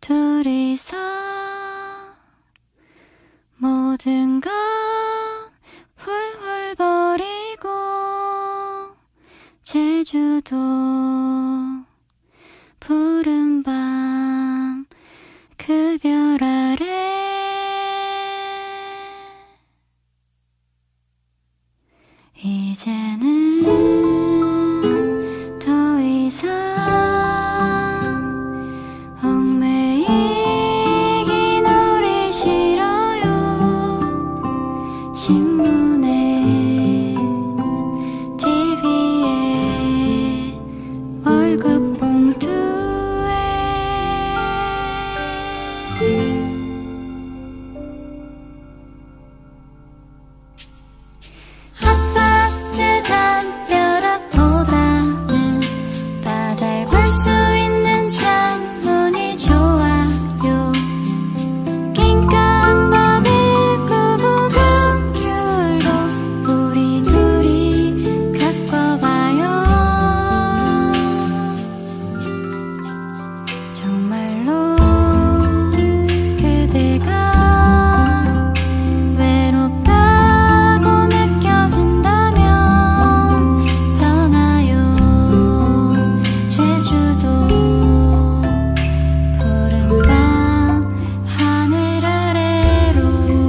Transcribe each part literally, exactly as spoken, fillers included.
둘이서 모든 건 훌훌 버리고 제주도 푸른 밤 그 별 아래 이제는 더 이상 얽매이긴 우리 싫어요. 신문에 티비에 월급 봉투에 아파트 담벼락보다는 바다를 볼 수 있는 창문이 좋아요. 낑깡밥일 부부 감귤도 우리 둘이 가꿔봐요. 정말로 그대가 외롭다고 느껴진다면 떠나요. 제주도 푸른 밤 하늘 아래로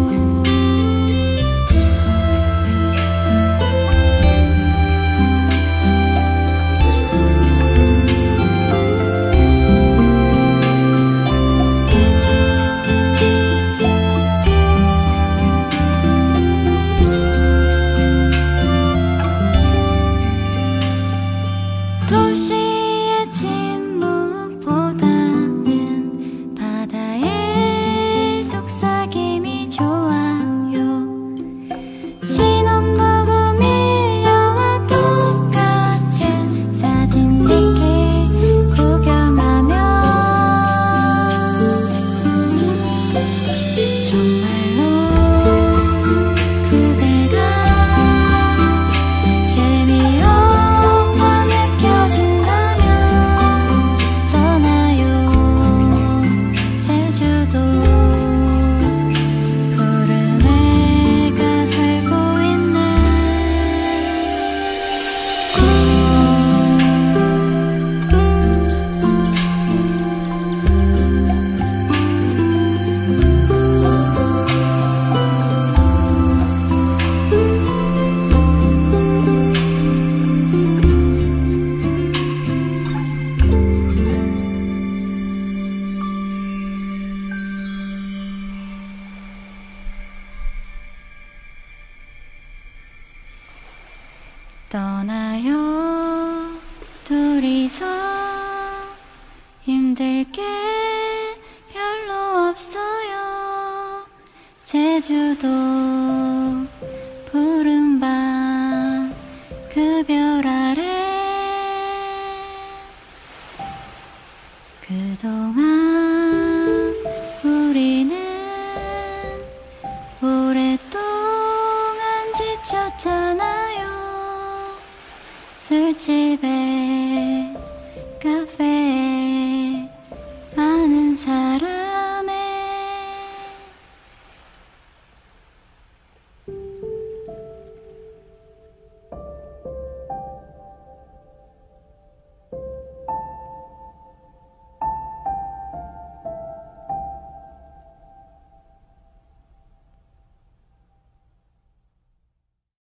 도시의 침묵보다는 바다의 속삭임이 좋아요. 신혼부부 밀려와 똑같은 사진 찍기 구경하며 정말로 그대가 재미없어 느껴진다면 떠나요. 제주도 푸른 애가 살고 있네. 떠나요. 둘이서 힘들 게 별로 없어요. 제주도 푸른 밤 그 별 아래 그동안 우리는 오랫동안 지쳤잖아요. 술집에